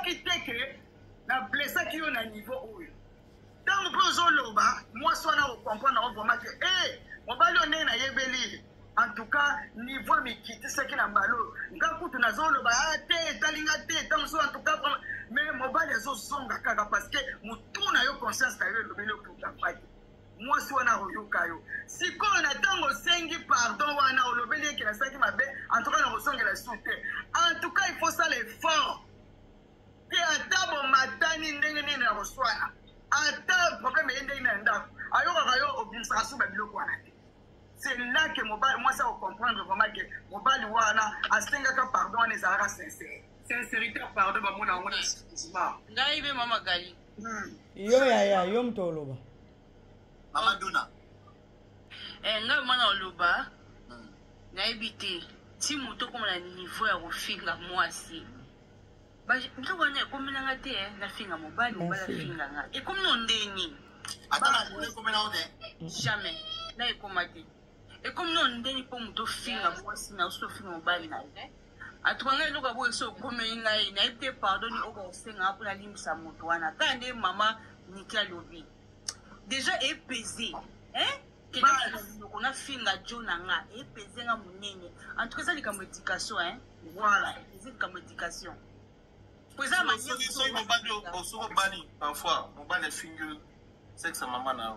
qui que na blessé qui on a niveau où dans le besoin là moi soit na comprendre vraiment que mon ballon n'est na yebeli en tout cas niveau mi quitter ce qui na ballon ngaku tunazolo ba te talinga te tant en tout cas mais mon ballon zo songa kaka parce que mutuna yo conscience ka yo lobelo pour ta fight moi soit na royoka yo si ko na tango sengi pardon wana olobeli ki na saki mabe en tout cas na rosonga la soute en tout cas il faut ça l'effort que atabo matani ndenge nini na roswana ata problème ndenge na ndako ayo kayo obinsasu ba biloko wana c'est là que moi ça comprendre vraiment que mobali wana asengaka pardon wana ezalaka sincère sincérité pardon ba mona ngona sentiment ngai be mama gali yo ya yo mtoloba mama duna ngai mwana oloba naibi te ti moto koma na niveau ya kofinga mwasi ngai wana ekomelanga te nafinga mobali afinga nga ekomi no ndeni atala ekomela ote jamais na ekoma te ekomi no ndeni mpo moto finga mwasi na oso finga mobali na ye atuka ngai eloko abo eso okomeli ngai nayebi te pardoni okosenga mpo nalimbisa moto wana kaka nde mama niki alobi déjà epese on a fait la jonanga et peser un monene en tout cas ça les comme éducation voilà c'est comme éducation pour ça ma so mo bani o so bani parfois mo bani finger sex maman na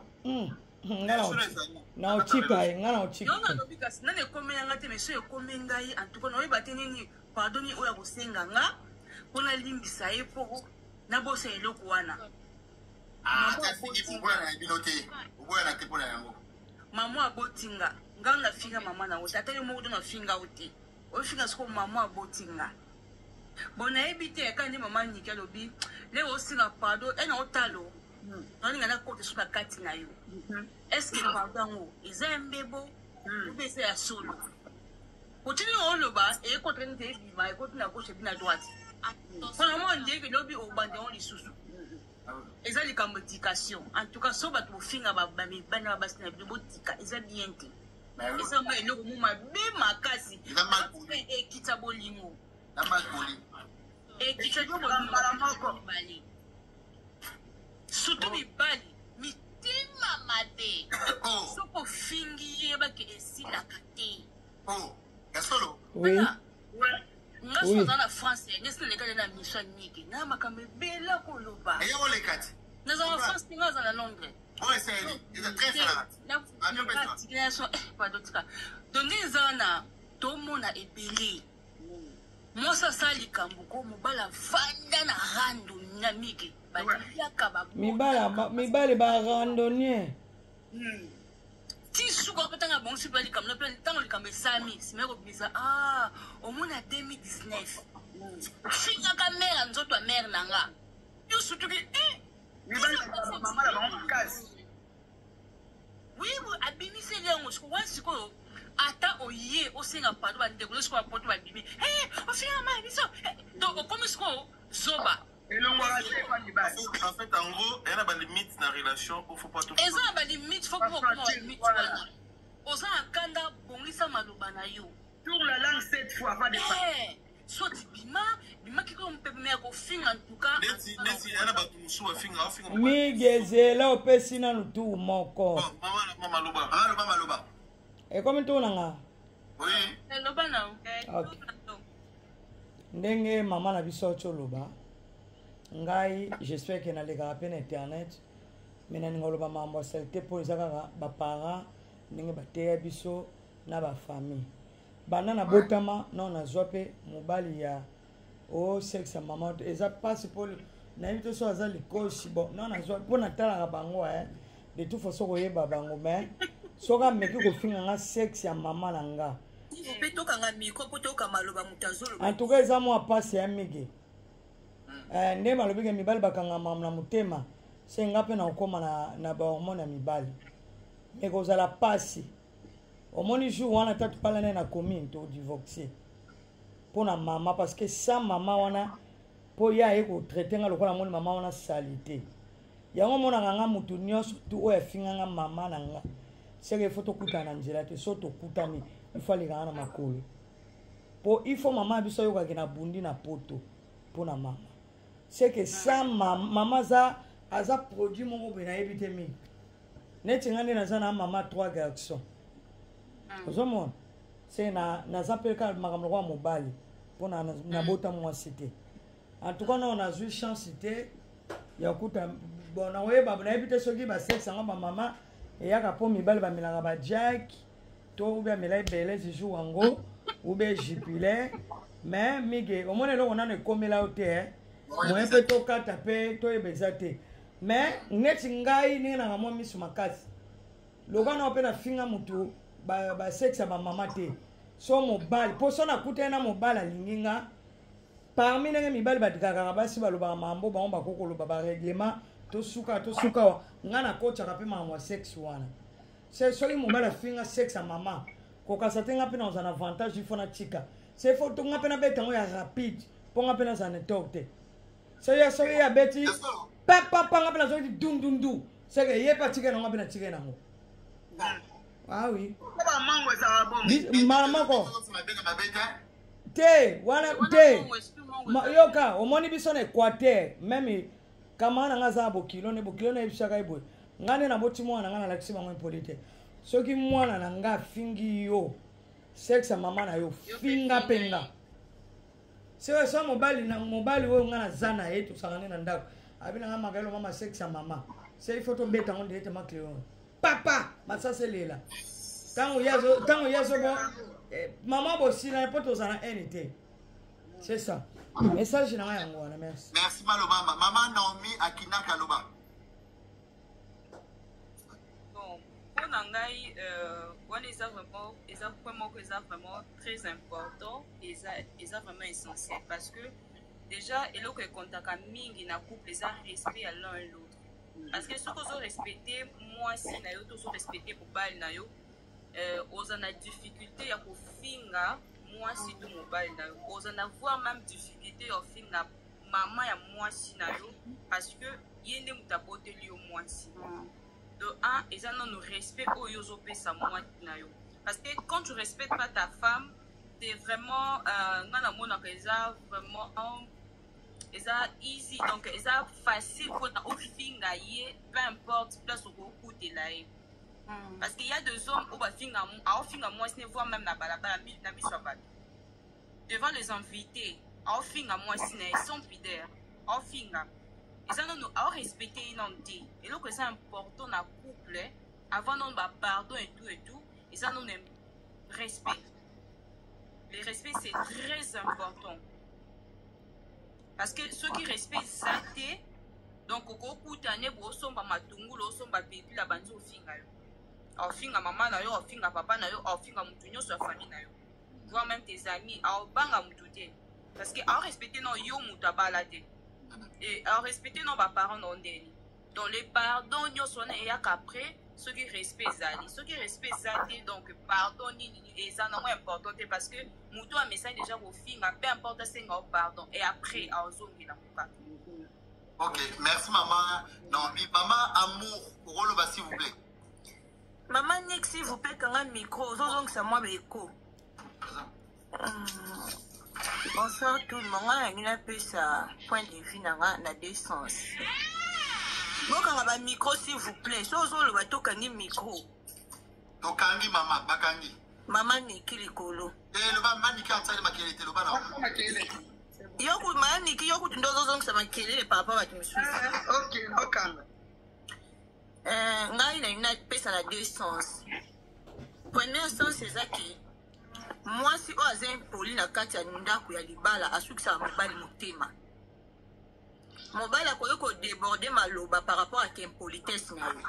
na ochika ngana ochika non non because nane komenya ngate mais so ekomenga yi en tout cas no yebate nini pardoni oya kosenga nga pona limbisa ye poko na bosa eloko wana ta fiki bungwa na bilote ubwa na tepo na yango maman abotinga nganga finga mama na ota tele mo na finga oti o finga sko maman abotinga bona ebite kandi mama nyika lobi le o singa pardon ena otalo nani ngana kote suka kati na yo est-ce que pardon o ezembebo ubese ya solo otini oloba e ko trente bi ma e ko na gauche bi na droite kona mo ndeke lobi o bande on lisusu eza likambo éducation en tout cas so bato bofinga bana basina botika eza bien te eza ma eloko moma be makasi ekita bolingo ekita bolingo surtout mibali mitima mabe soko fingi ye bake esilaka te kasolo oui nga soza na France nesi lekale na mission niki na makambe bela koloba eyo lekati naza na France nga za na Londres ouais c'est très flagrant pardon tika donc nzana tomona ebele mosa sali kambuko mobala fanda na rando na miki baliaka babu mibale ba randonnier ti suka petanga bon super likam no pe tango likam sami simeko biza omona 2019 finga ka mère nzoto a mère nanga yo surtout que maman la maman casse oui abimi c'est là on se voit siko ata oye o singa pardon ba ndeko siko poto ba bimi o finga ma biso donc comme siko zoba en fait, en gros, il y a des limites dans la relation, il ne faut pas tout faire. Il y a des limites, il faut pas tout faire. Oza akanda bongisa maloba na yo. Tourne la langue 7 fois avant de parler. Soit bima kiko mpeme ko finga en tout cas. Nesi yana batu musuwa finga migezela opesi na lutu moko. Mama loba. E comme tu nanga? Oui. Loba na. OK. Ndenge mama na biso choloba. Ngai j'espère que na lega pe na internet. Mena ngoloba mambo selte po ezaka ba parents ndenge bateya biso na ba famille bana na botama non na zope mobali ya o sexe maman eza passe pour na invité so aza likosi bon non na zope pour na tala bango de toute façon ko yeba bango mais soka meki ko finga nga sexe ya maman na nga peto kanga miko poto kamaloba mutazolo en tout cas eza mo passe ya migi nde malobi ke mibali bakanga maman na mutema senga pe na okoma na ba hormone ya mibali mais kozala pasi omoni jour wana tatu pala na commune to divorcer pona mama parce que sans mama wana po ya eko traiter nga lokola moni mama wana salité yango mona nga mutu nyonso tu oya finga nga mama na nga seke foto kutana nzela te soto kutani ifali kana makolo po ifo mama biso yoka kina bundi na poto pona mama c'est que ça maman aza produit mon boye na yebite mingi neti nga nde naza na mama 3 garçons ozomona c'est naza mpe kaka makambo lokwa mobali mpo nabota mwasi te en tout cas non nazwi chance te ya kuta bon nakoyeba nayebi te soki basexe yango bamama eyaka mpo mibali bamelaka bajack to ube amela ebele zijour yango ube jupile mais mige omona eloko nano ekomela yo te moye mpe tokata mpe toyeba eza te mais neti ngai ndenge nanga mwa miso makasi loka nao mpe nafinga motu basexe ya bamama te so mobali mpo so nakutani na mobali alingi nga parmi ndenge mibali badikaka basi balobaka mambo bango bakokoloba bareglement tosuka nga nakotaka mpe makambo ya sexe wana soki mobali afinga sexe ya mama kokasa te nga mpe naoza na avantage ifo na tika se fo to nga mpe nabeta yango ya rapide mpo nga mpe naza na tok te soki yabeti papapa nga mpe nazoki dundundu seke ye mpe atika nango mpe natika nango ah oui mbala moko te wana te yoka omoni biso na équateur même kama na nga za bokilo na yebisaka eboye nga nde naboti mwana nga nalakisi bango impoli te soki mwana na nga afingi yo sexe ya mama na yo finga mpe nga so mobali oyo nga naza na ye tosaka nde na ndako abi na nga makayelo mama sexe ya mama se ifo tobeta ngo nde ete makleon papa masasa elela ntango yazobo mama bosila mpo toza na ene te c'est ça message na nga yango wana merci maloba mama Naomi akinaka loba bon mpona ngai wana eza vraiment très important eza vraiment essentiel parce que déjà eloko ekontaka mingi na couple eza respect à l'un et l'autre parce que soki ozorespecte mwasi na yo to ozorespecte mobali na yo oza na difficulté ya kofinga mwasi to mobali na yo oza na voir même difficulté ya kofinga mama ya mwasi na yo parce que ye nde moto aboteli yo mwasi de un eza nano respect oyo ozopesa mwasi na yo parce que quand tu respectes pas ta femme c'est vraiment nga namonaka eza vraiment eza easy donc eza facile mpona ofinga ye peu importe place okokutela ye parce qu'il y a des hommes où aofinga mwasi ne voit même na balabala na miso ya bato devant les invités aofinga mwasi na ye sans pudeur aofinga eza nano aorespecte ye nano te eloko eza important na couple avant nano bapardon et tout eza nano respect. Le respect c'est très important parce que ceux qui respectent ça donc okokutane bosomba matungulu osomba pepi la banzi ofinga yo aofinga mama na yo aofinga papa na yo aofinga mutu nyonso ya famille na yo voire même tes amis aobanga mutu te parce que aorespecte non yo mutu abala te et aorespecte non baparent na ondeni donc le pardon nyonso wana eyaka après ceux qui respectent ça donc pardon nini eza nango important te parce que mutu amesani déjà kofinga peu importe asenga o pardon et après aozongela mokaka. Ok, merci maman. Non, maman Amour, Roloba s'il vous plaît. Maman Nick, s'il vous plaît, quand un micro, donc c'est moi l'écho. Bonsoir tout le monde, il y a un peu ça point de vue dans la deux sens. Bon, quand on a un micro, s'il vous plaît, so le bateau quand un micro. Tokangi maman, bakangi. Maman Nick, il est colo. Et le maman Nick a entendu ma qualité, le bateau. Yoku maniki yoku ndozo zonke sama kelele papa wa kimisusu. OK, okanga. Ngai na une pesa na deux sens. Premier sens c'est ça qui moi si oza impoli na kati ya ndako ya libala asukisa mobali motema. Mobali akoyo ko déborder maloba par rapport à l'impolitesse na yo.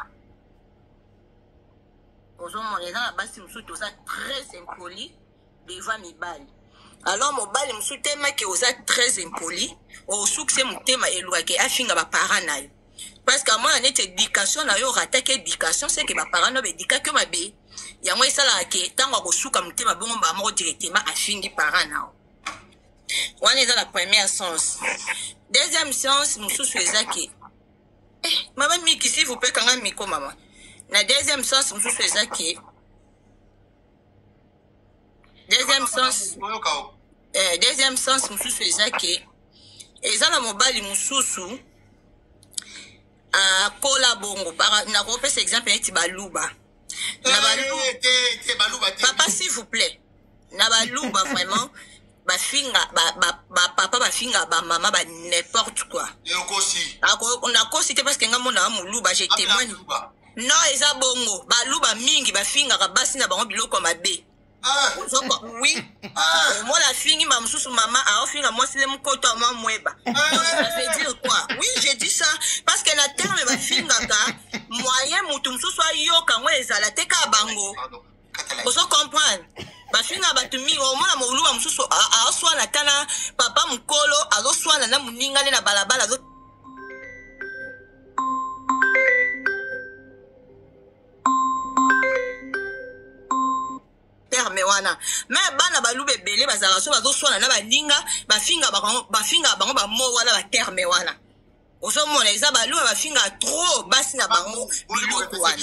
Ozo moneza na basi mususu toza très impoli devant mibali. Alors mobali musu tema ke oza très impoli o succès mutema eluake afinga ba parents na yo parce que moi net éducation na yo ratake éducation c'est que ba parents no bedika que mabe ya moi sala ke tango ko suka mutema bongo ba mo directement afingi parents na yo wana eza la première sens. Deuxième sens musu eza ke maman miki s'il vous plaît kanga miko maman na deuxième sens musu eza ke deuxième sens mususu eza ke eza na mobali mosusu akola bongo nakopesa exemple neti baluba papa s'il vous plaît na baluba vraiment bafinga papa bafinga bamama ba n'importe quoi nakosi te parce que nga mona moluba je témoigne non eza bongo baluba mingi bafingaka basi na bango biloko mabe oui moi la fingi ma mususu mama aofinga mwasi le mkoto mwa mweba ça veut dire quoi oui j'ai dit ça parce que la terme bafingaka moyen mutu mususu ayoka ngo ezala te ka bango ozo comprendre bafinga batu mingi omona moluba mususu aoswana tana papa mukolo azoswana na muninga na balabala terme wana mais bana balube belé bazala so bazoswana na baninga bafinga bango bamo wana ba terme wana ozomona eza balube bafinga trop basi na bango biloko wana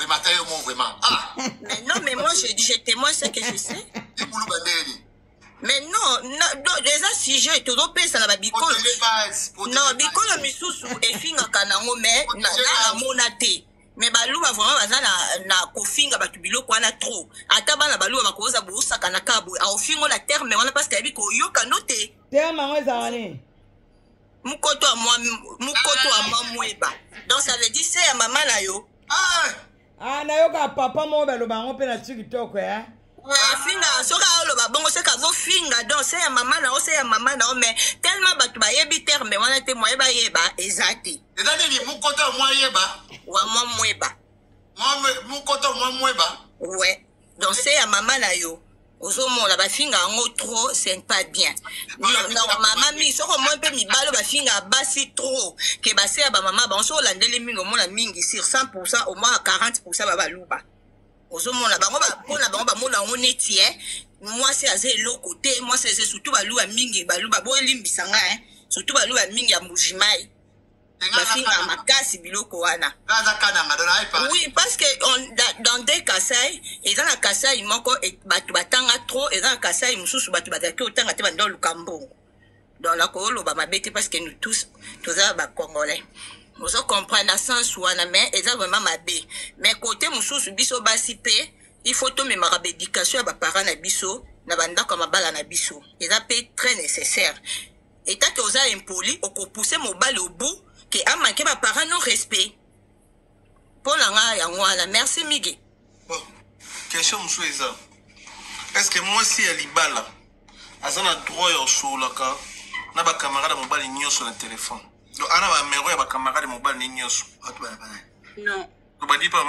mais non mais moi je témoigne ce que je sais mais non eza sujet tozopesa na babikolo non bikolo misusu efingaka nango mais na amona te mais baluba vraiment baza na kofinga batu biloko wana trop ata bana baluba bakoza bosaka na kabo aofingo la terme wana parce que abiko yoka note terme ngo ezani mukoto a mwa mweba donc ça veut dire c'est ya mama na yo na yoka papa mo baloba ngo pe na TikTok afinga soka oloba bongo se ka finga donc c'est ya mama na o c'est ya mama na o mais tellement batu bayebi terme wana te moye bayeba ezati ezali mukoto mwa yeba wa mwa mweba mukoto mwa mweba ouais donc c'est ya mama na yo ozomona bafinga yango trop c'est pas bien non mama mi soko mo pe mibalo bafinga basi trop ke base ya ba mama ba so landele mingi omona mingi sur 100% au moins 40% babaluba ozomona bango pona bango bamona ngo neti moi c'est azé eloko te moi c'est surtout baluba mingi baluba bo elimbisanga surtout baluba mingi ya mujimai bafinga makasi biloko wana oui parce que dans des kasai eza na kasai moko batu batanga trop eza na kasai mususu batu bataki otanga te bando lukambo dans la koloba mabete parce que nous tous toza ba congolais vous comprenez na sens wana mais eza vraiment mabe mais côté mususu biso basi pe il faut to me marabe éducation ba parents na biso na bandako mabala na biso eza pe très nécessaire et tant que oza impoli okopousser mobali au bout que a manqué ma parents non respect pour la yangoana merci migi bon question monsieur eza est-ce que moi si alibala azana droit yo solaka na ba camarade mobali nyoso na téléphone donc ana ba mero ya ba camarade mobali nyoso non to badi pa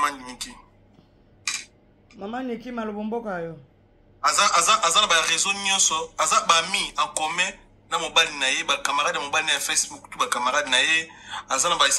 maman Niki malobomboka yo azana ba réseau nyoso aza ba mi en commun na mobali na ye ba camarade mobali na Facebook tout ba camarade na ye azana ba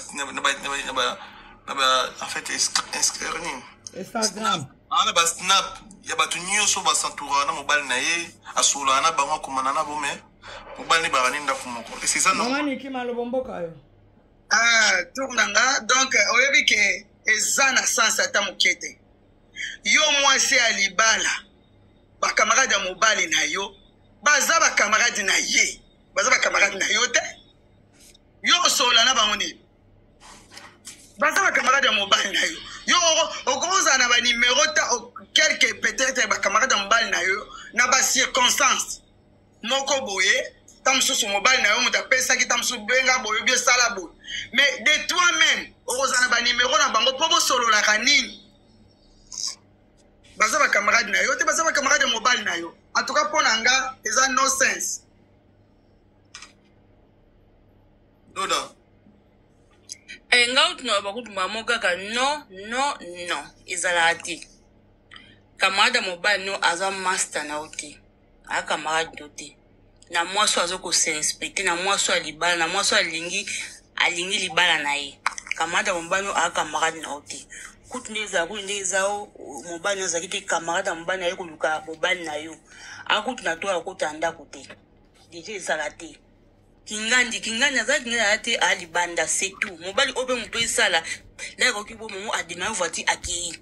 en fait Instagram ana ba snap ya batu nyoso ba santura na mobali na ye asola na bango komana na bome mobali ba raninda kumoko et c'est ça non maman Niki malobomboka yo tournanga donc oyebi ke eza na sens ata mokete yo mwasi alibala ba camarade ya mobali na yo baza ba camarade na ye baza ba camarade na yo te yo sola na bango ni baza ba camarade ya mobali na yo yo okoza na ba numéro ta quelque peut-être ba camarade ya mobali na yo na ba circonstance moko boye tamsusu mobali na yo mutapesa ki tamsu benga boye bien sala boye mais de toi-même okoza na ba numéro na bango pobo solo la kanini baza ba camarade na yo te baza ba camarade ya mobali na yo. En tout cas, pour Nanga, ils ont no sense. Doda. Nga utuna bakutu mamoka ka non. Izalati. Camarade mobile no aza master na oti. A camarade doté. Na mwaso azoko s'inspecter na mwaso alibala na mwaso alingi libala na ye. Camarade mobile no a camarade na oti. Kutuneza mobile no zakiti camarade mobile na ye kuluka mobile na yo. Akutu na to akotanda kote. Deje izalati. Kingani azaki ngana ate alibanda c'est tout. Mobali obe muto isala. Là ko kibo mo adima voiti aki.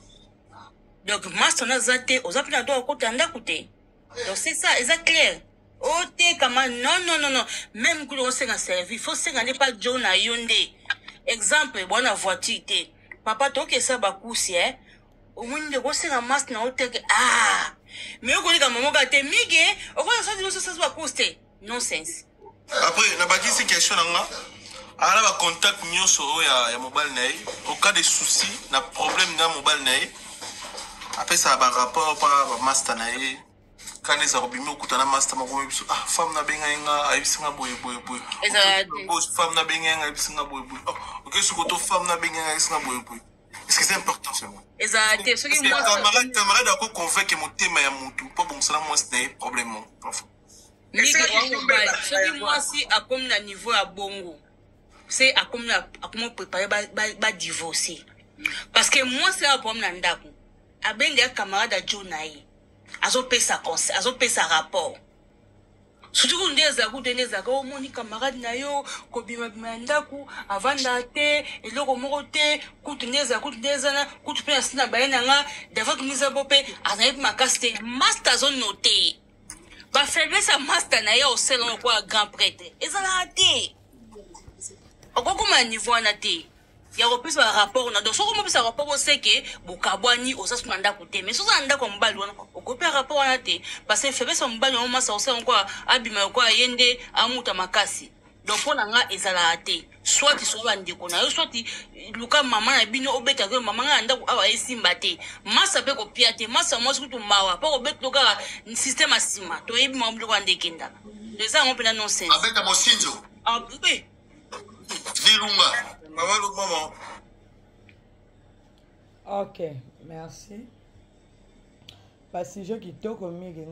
Donc master na zate ozapina to akotanda kote. Donc c'est ça, c'est clair. Oh, t'es comment? Non. Même que l'on s'est servi, il faut se gagner pas John à Yondé. Exemple, bon, la voiture, t'es. Papa, toi, que ça, bah, coussi, hein? Au moins, de quoi c'est la masse, n'a autre que, ah! Mais au collègue, maman, quand t'es migue, au moins, ça, ça, va coûter. Nonsense. Après, n'a pas dit ces questions, là. Alors, va contact, nous, sur, ya mobile, naï. Au cas de soucis, n'a problème, n'a mobile, naï. Après, ça va rapport, par master, naï. Quand les arabimés au na master ah femme na benga abisinga boy femme na benga abisinga boy OK ce que femme na benga abisinga boy est-ce que c'est important c'est moi exact ce qui moi camarade ako convainc que mon thème ya mutu pas bon ça moi c'est problème enfin ce qui moi si à comme na niveau à bongo c'est à comme préparer ba divorcer parce que moi c'est un problème na ndako abenge camarade à Jonaï azope sa rapport surtout qu'on ndeza ko moni camarade na yo ko bima ndaku avanda te eloko moko te kutu ndeza na kutu pe asina bayena nga devant miza bope azali makaste master zone noté ba faiblesse master na yo selon quoi grand prêtre ezala te okokoma niveau na te il y a repris un rapport na donc so comme ça rapport au c'est que bokabwani osasuna ndako te mais so za ndako mbali wana okopa rapport wana te parce que febe so mbali wana masa osa encore abima kwa yende amuta makasi donc pona nga ezala te soit so bandeko na yo soit luka mama na bino obeta ko mama nga ndako awa esimba te masa pe ko piate masa mo kutu mawa pa ko beto ka système asima to yebi mo mblo ndekenda les ça on peut annoncer avec ta mosinzo ah oui Virunga maman. Ok, merci. Parce que je qui toque au milieu,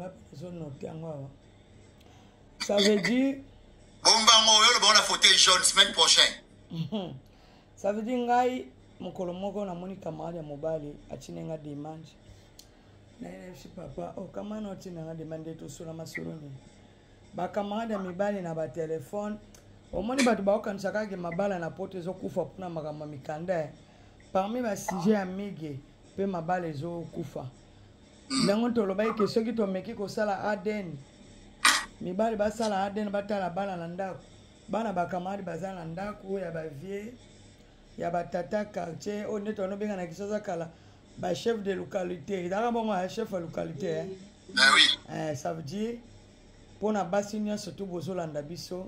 ça veut dire. On a fauté jaune semaine prochaine. Ça veut dire ngai mukolo moko na moni camarade ya mobali achinenga demande. Na je papa oh kama na achinenga demande to sula masuruni. Ba camarade ya mibali na ba téléphone. Omoni batu baokanisa kaka mabala na poto ezokufa mpona makambo mikanda parmi basije ya mige mpe mabala ezokufa ndenge tolobaki ke soki tomeki kosala ADN mibali basala ADN batala bana na ndako bana bakamari baza na ndako ya bavie ya batata quartier oyo nde tonobenga na kisoza kala bachef de localité ezalaka bongo ya chef ya localité ça veut dire mpona basi nyonso to bozolanda biso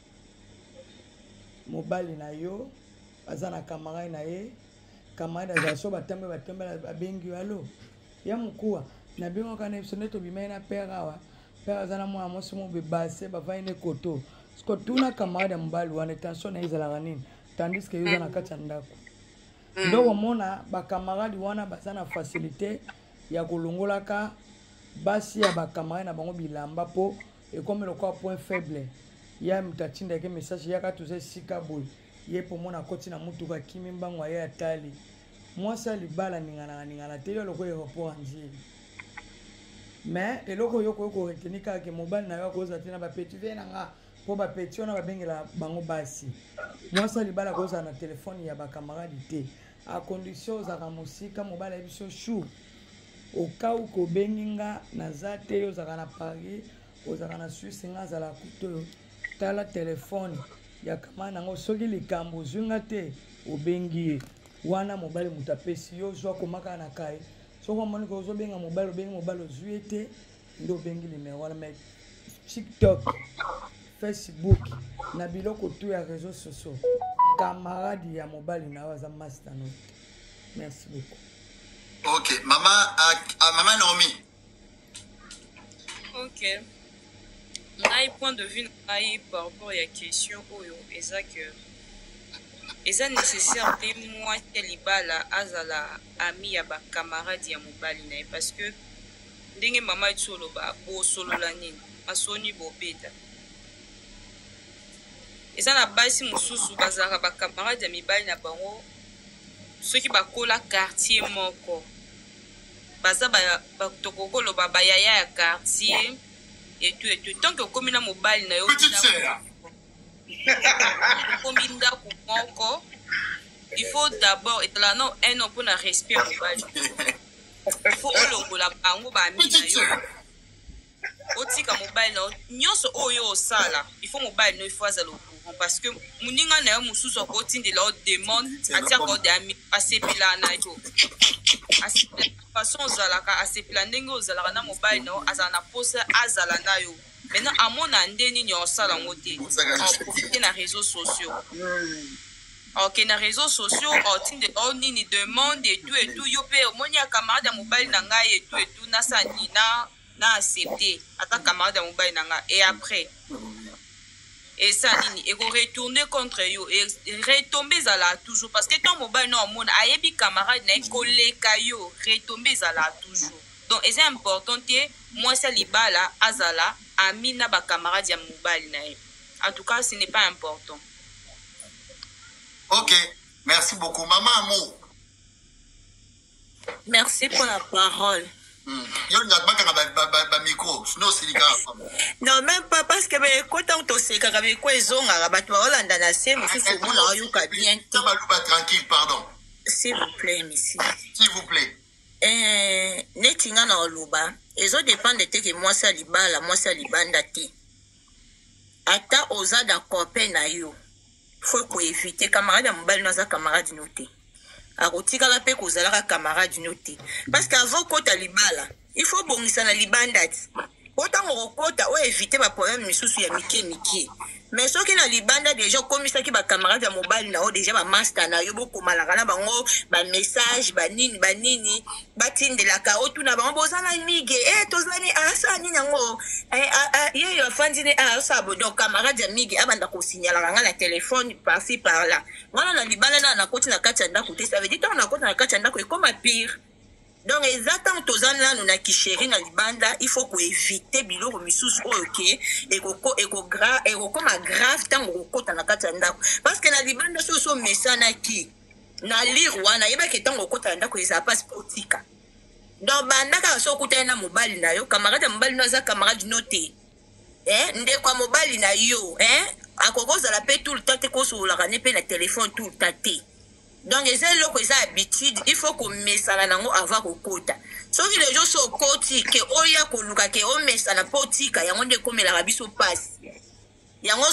mobali na yo azana camarade na ye camarade azaso batambe babengi alo ya mukua na bingo kana biso neto bimena pera wa pera azana mwa mosi mo bebase bavai ne koto sko tuna camarade ya mobali wana tension na izala nini tandis que yo na kati ya ndako ndo wamona ba camarade wana bazana facilité ya kolongolaka basi ya ba camarade na bango bilamba po et comme le quoi point faible ya mutatinda ke message ya katuze sika boy ye pomona koti na mutu ka kimi mbango ya atali mwasa libala ningana te yo loko yo anjili mais eloko yoko retenika ke mobile na yo koza tena ba petit vena nga po ba petit ona ba bengela bango basi mwasa libala koza na telefone ya ba camarade te a condition za ka musika mobile biso chou au cas où ko benginga na zate yo za na Paris ozaka na Suisse nga za la kuto tala telefone ya kama nango soki likambo zunga te obengi wana mobile mutapesi yo zwa komaka na kai soko moni ko zobenga mobile obengi mobile ozuete ndo bengi numéro wana mais TikTok Facebook na biloko tu ya réseaux sociaux camarade ya mobile na waza master no merci beaucoup. OK maman Naomi. OK. Ngai point de vue ngai par rapport à la question oyo eza que eza nécessaire te moi libala azala ami ya ba camarade ya mobali na parce que ndenge mama tsolo ba bo solo la nini asoni bobeta eza na basi mususu bazaka ba camarade ya mibali na bango soki bakola quartier moko baza ba tokokolo ba yaya ya quartier et tout tant que comme na mobile na yo comme ndako moko il faut d'abord et là non un on peut na respect mobile il faut olokola bango ba ami na yo otika mobile na nyonso oyo osala il faut mobile no il faut azala au courant parce que muninga na yo mosusu akotindela o demande atiaka ode ami asepela na yo façon ozalaka asepela ndenge ozalaka na mobile na yo azala na posa azala na yo maintenant amona nde nini osala yango te oprofite na réseaux sociaux ok na réseaux sociaux otindela o nini demande et tout yo mpe omoni ya camarade ya mobile na ngai et tout nasani na accepté ata camarade ya mobile na ngai et après et ça nini et retourner contre yo et retomber ezala toujours parce que ton mobile na omona ayebi camarade na koleka yo retomber ezala toujours donc c'est important te moi ça libala azala ami na ba camarade ya mobile na ye en tout cas ce n'est pas important. Ok, merci beaucoup. Maman Amour. Merci pour la parole. Non, même pas parce que quand on sait que tranquille, pardon. S'il vous plaît, monsieur. S'il vous plaît. Netinga na oluba. Ezo dépend de te que moi ça libala, moi ça libanda te. Ata oza da copain na yo. Faut qu'on évite camarade mobile na za camarade noté. Akotika la pe kozalaka camarade noté. Parce qu'avant kota libala, il faut bongisa na libanda. Autant on kota o éviter ba problème misusu ya mike. Mais ce qui na libanda déjà comme ça qui ba camarade ya mobile na o déjà ba master na yo boko malaka na bango ba message ba nini batindela ka o tuna bango bozala mige tozani asa nini ngo ye yo fandine asa bo donc camarade ya mige abanda ko signaler nga na téléphone par-ci par-là. Wana na libanda na koti na kati ndako te ça veut dire na koti na kati ndako e comme pire. Donc exactement tozana nous na kisheri na libanda il faut qu'on éviter biloko misusu ok et comme grave tant kota na kati ndako parce que na libanda so mesana ki na lire na yeba ke tango kota ndako ça passe politika. Donc bandaka so kota na mobile na yo camarade mobile na za camarade noté nde kwa mobile na yo akokoza la pe tout le temps te ko so la rane pe na téléphone tout le temps. Donc, c'est là que ça habitude, il faut qu'on mette ça là avant qu'on côte. Sauf que les gens sont côté, que oya koluka que on met ça na potika, y a on de comme la rabi so passe. Y a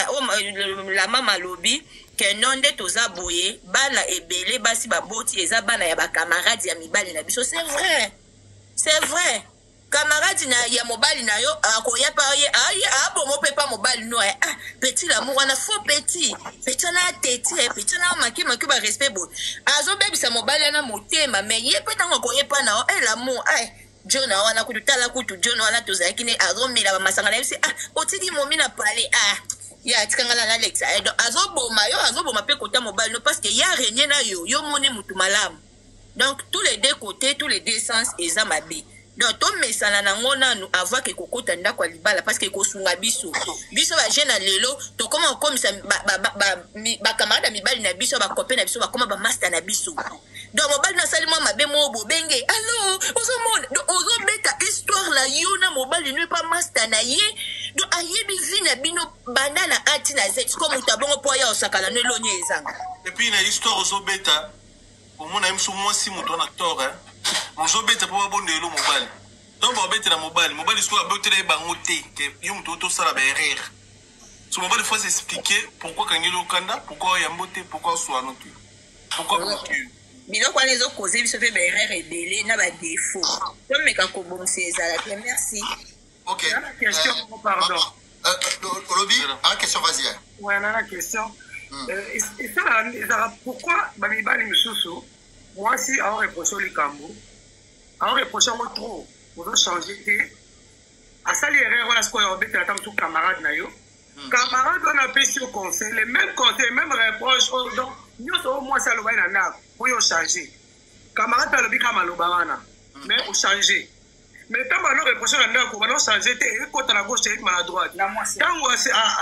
on la maman lobby que non de toza boye, bana ebele basi ba boti eza bana ya ba camarade ya mibali na biso, c'est vrai. C'est vrai. Camarade na ya mobile na yo akoya pa ye bomo pe pa mobile no petit l'amour on a faux petit na tete petit na maki ba respect bo azo baby sa mobile na motema mais ye pe tango koye pa na l'amour Jona wana kututala kutu Jona wana tozaki ne azo mila ba masanga na yesi otiki momi na pale ya tikangala na Alex azo boma pe kota mobile no parce que ya régné na yo moni mutu malamu donc tous les deux côtés tous les deux sens eza mabe. Donc, tout le monde a nous avoir que Koko tanda kwa libala parce que kosunga biso ba jeune lelo to comme ça ba camarade mi bali na biso ba copain na biso ba comme ba master na biso. Donc mobile na sali moi mabe mo bo benge allo ozo beta histoire la yo na mobile ne pas master na ye donc ayebi vina bino banana ati na z comme utabongo po ya osakala no lonye ezanga. Et puis na histoire ozo beta au moins na mso moi si muto na tort on bête pour bon de lo mobile donc on bête la mobile soit bête les bangoté que yum toto ça la berrer sur mobile faut s'expliquer pourquoi kangelo kanda pourquoi yambote pourquoi soit non plus pourquoi bilo kwa les autres causer se fait berrer et belé na ba défaut comme me ka ko bon c'est ça merci. OK question pardon Olobi question vas-y. Ouais on a la question et ça pourquoi babibali misusu moi si on reproche les cambo on reproche trop on doit changer à ça les erreurs voilà ce qu'on a embêté la table tout camarade na yo camarade on a payé au conseil les mêmes conseils même reproches donc nous au moins ça le va na pour changer camarade pas le bi kama lobana mais au changer mais tant qu'on reproche na on va changer et côté la gauche et à droite tant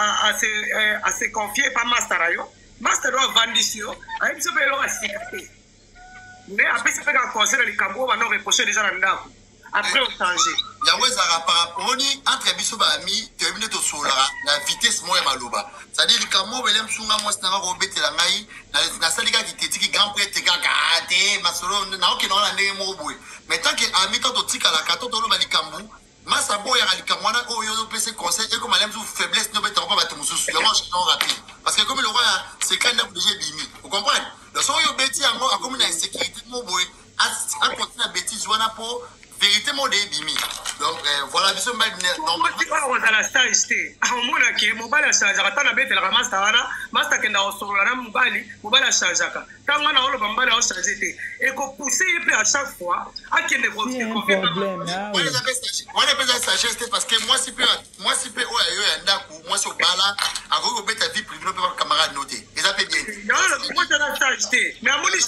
à se confier pas master yo master doit vendre ici à une seule sécurité. Mais après, c'est pas qu'un conseil, les Cambos, on va reprocher déjà dans le ndako. Après, on change. Il y a un par rapport entre Bisoba Ami, tu as mis au sol, la vitesse moi et Maloba. C'est-à-dire que moi, je suis un peu de robet et la maille, la salle qui était grand prêtre, qui a gardé, Masolo, n'a aucun nom à l'émoboué. Mais tant que Ami, quand on tique à la carte, on va les Cambos, Massa boya alikamwana oh yo pese conseil et comme elle aime sous faiblesse ne peut pas battre mon sous là moi je suis rapide parce que comme le roi c'est quand même déjà bimi vous comprenez le son yo bêtise à moi comme une insécurité mon boy à continuer à bêtise wana pour vérité mon de bimi donc voilà biso mba non on a la stage té amona ke mobala charge ata na bete la master wana master kenda osolola na mobala charge aka tanga na olo bambala o charge té et ko pousser peu à chaque fois à kende ko problème on appelle ça sagesse parce que moi si peu oh yo ndaku moi so bala a ko beta vie privée pas camarade noté et ça fait bien non moi ça la charge té mais amoni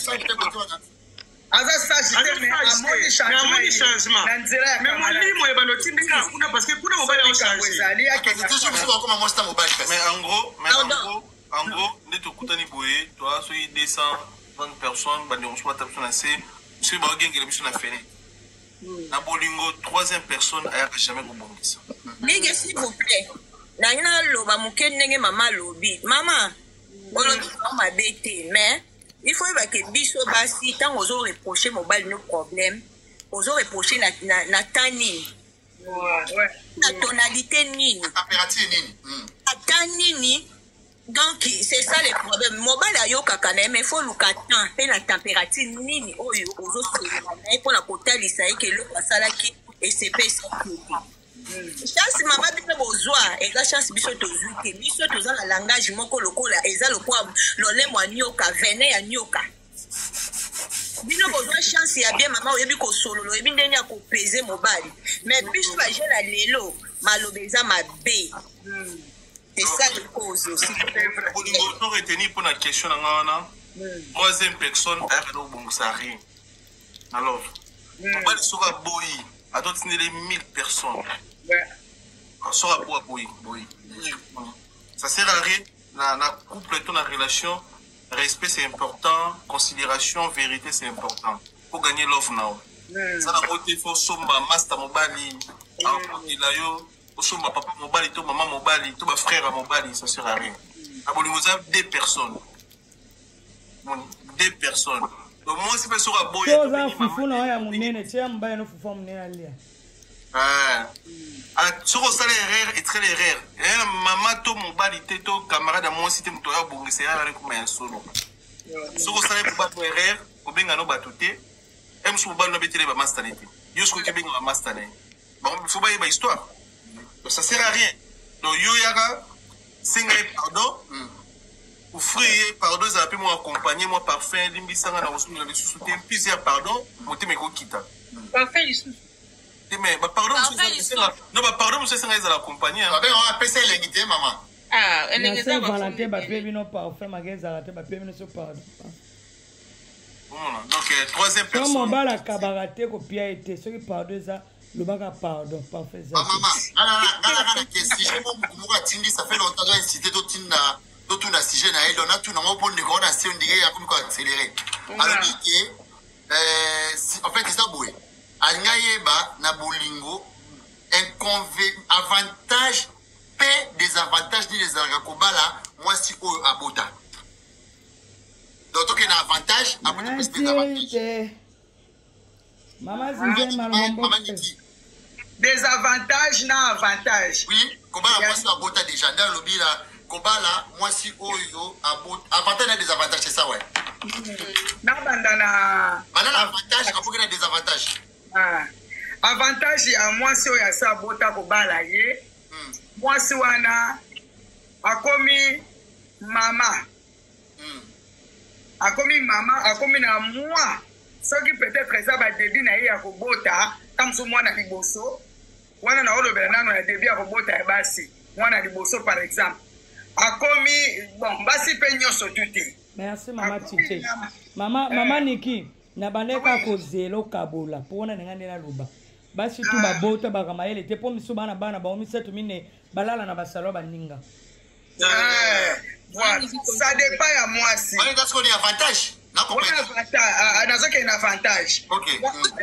Aza stage mais amoni changement mais mon limo e bano tindika kuna parce que kuna mobile au changer c'est toujours ça comme moi c'est mobile mais en gros ne te kutani boye toi so 220 personnes bandi on soit personne assez monsieur ba gengele biso na fene na bolingo troisième personne a jamais rebondisa Nige s'il vous plaît na ina loba mukene mama lobi mama bolobi mama bete mais il faut que biso basi tant aux autres reprocher mobile nos problèmes aux autres reprocher na tani la tonalité nini température nini tani donc c'est ça le problème mobile ayo kakana mais faut le temps et la température nini oyo aux autres pour la kotalisa et que le pasala qui et c'est pas chance mama bino bozwa eza chance biso tozwi te biso toza na langage moko lokola eza lokwa lolemo anyoka vene ya nyoka bino bozwa chance ya bien mama oyebi kosololo oyebi ndenge ya kopese mobali mais biso bagene ya lelo maloba eza mabe c'est ça le cause aussi on retenir pour la question na troisième personne ayaka dobongisa rien alors mobali soka boyi adotinele 1000 personnes sera boy. Ça sert à rien. La couple, dans la relation, respect c'est important, considération, vérité c'est important. Pour gagner love now. Ça la beauté faut somba master mobali, somba papa mobali, to maman mobali, to ma frère mobali, ça sert à rien. Abonez-vous à 2 personnes. 2 personnes. Donc moi c'est pas sur la boy. Soko sala erreur et très erreur. Maman to mobali to camarade à moi cité mto ya bongisa ya avec ma solo. Soko sala pour battre erreur, ko benga no batute. Em so mobali no betele ba masterité. Yo sko ke benga ba masterné. Bon, faut pas y ba histoire. Donc ça sert à rien. Donc yo yaka singa pardon. Ou frère pardon ça peut moi accompagner moi parfum limbisanga na osuna le soutien plusieurs pardon, moté me ko kita. Parfait les sous. Mais pardon, non, pardon, monsieur Senga, ils ont accompagné. On a passé l'équité, maman. Ah, elle est déjà Valentin, bah, puis non parfait, ma gueule, arrêtez, bah, puis non pardon. Donc, troisième personne. Comme on va la cabareté, copier a été, ceux qui pardonnent ça, le bac à pardon, parfait. Maman, si j'ai mon attendi, ça fait longtemps que j'ai incité d'autres na sujet na elle, on a tout dans mon point de grande action, on dirait, il y a comme quoi accélérer. Alors, en fait, c'est ça, boué. Angayeba na bolingo avantage pe désavantage ni les agakobala moi si o abota donc ok na avantage abota plus désavantage maman désavantage na avantage oui kobala moi si abota déjà dans le bila kobala moi si oyo abota avantage na désavantage c'est ça ouais na bandana avantage apoke na désavantage avantage ya mwasi oyo asa bota kobala ye mwasi wana akomi mama akomi na mwa soki peut-être eza badebi na ye ya kobota tamosu mwana liboso wana na olobela nano ya debi ya kobota ya basi mwana liboso par exemple akomi bon basi mpe nyonso tu te. Merci mama Tite. Mama Niki na bandeka kozelo kabola pona ngane na luba basi tu babota bakamayele te po miso bana ba omisetu mine balala na basalo baninga voilà ça dépend ya mwasi on est qu'on a avantage na ko nazo ke na avantage OK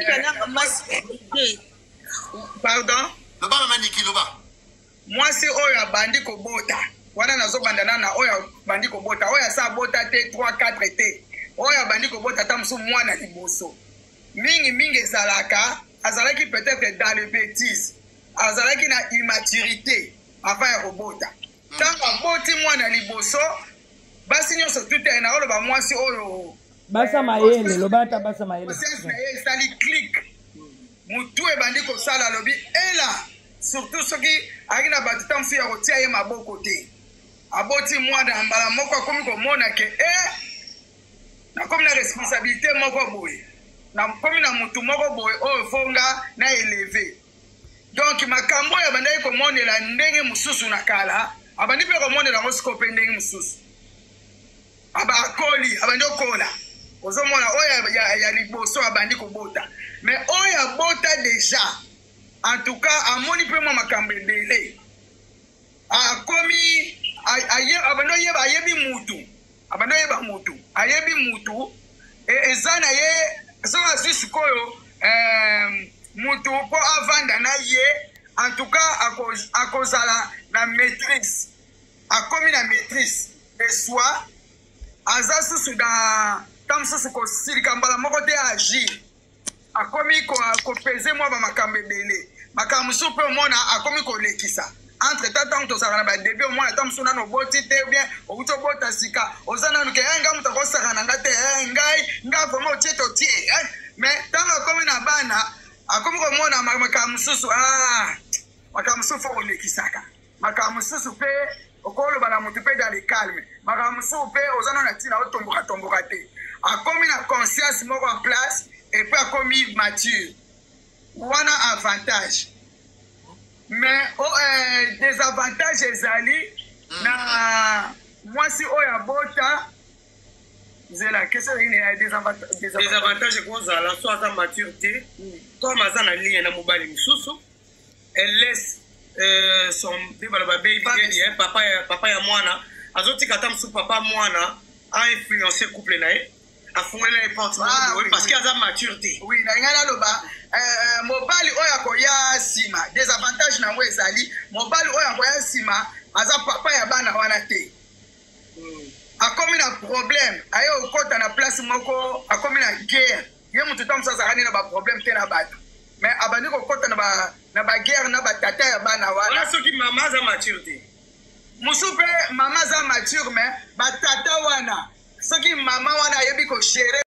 pardon le ba mama Niki loba mwasi oyo abandi kobota wana nazo bandana na oyo bandi kobota oyo sa bota te 3 4 te oya bandi ko bota tamusu mwana liboso mingi ezalaka azalaki peut-être dans les bêtises azalaki na immaturité avant ya kobota ntango aboti mwana liboso basi nyonso tute na oloba mwasi oyo basa mayele loba ata basa mayele na ye esali clique mutu ebandi kosala alobi ela surtout soki ayaki na bato ta mosusu ya kotia ye maboko te aboti mwana mbala moko akomi komona ke nakomi na responsabilité moko boye nakomi na mutu moko boye oyo fonga na eleve donc makambo oyo abandaki komonela ndenge mosusu na kala abandi mpe komonela yango siko mpe ndenge mosusu abakoli abandi okola ozomona oyo ya liboso abandi kobota mais oyo abota déjà en tout cas amoni mpe mwa makambo ebele akomi abandi oyeba ayebi mutu ayebi mutu eza na ye soki azwi sikoyo mutu mpo avanda na ye en tout cas akozala na maîtrise akomi na maîtrise de soi aza susu na ta mosusu kosilika mbala moko te agir akomi kopese mwa bamakambo ebele makambo mosusu mpe omona akomi kolekisa entre ta ntango tozalaka na badebe omwana ta mosusu nano oboti te bien okuti obota sika oza nanu ke nga moto akosaka na nga te ngai vraimen otie totie mais ntango akomi na bana akomi komona makambo mosusu makambo mosusu fo kolekisaka makambo mosusu mpe okoloba na motu mpe dans le calme makambo mosusu mpe oza nano na ntina otomboka te akomi na conscience moko en place et puis akomi mature wana avantage mais désavantage ezali na mwasi oyo abota zela kese ine ya désavantage kozala so aza mature te comme aza na ligne na mobali mosusu elle laisse son baby papa ya mwana azotika ata mosusu papa mwana a influencer couple na ye afungolela eporte parce que aza mature te oui na ngai naloba mobali oyo akoya nsima désavantage nango ezali mobali oyo akoya nsima aza papa ya bana wana te akomi na problème aye okota na place moko akomi na guerre ye motu ta mosu azalani na baproblème te na bato mais abandi kokota na baguerre na batata ya bana wana soki mama aza mature te mosu mpe mama aza mature mais batata wana soki mama wana ayebi kogere